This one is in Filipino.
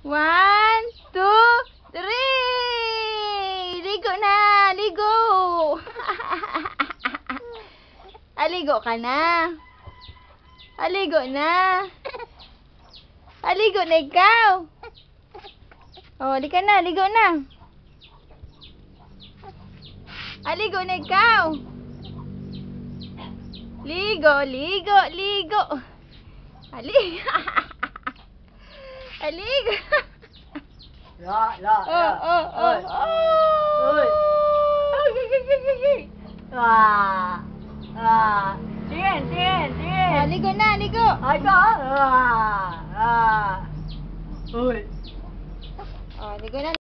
One, two, three! Ligo na! Ligo! Aligo ka na. Aligo na. Aligo na ikaw. Oh, di ka na. Ligo na. Aligo na ikaw. Ligo, ligo, ligo. Aligo. Aligo. La, la, Oh. Oi. Tingin. Oh, ligo na, ligo. Ayo. Oi. Oh, ligo na.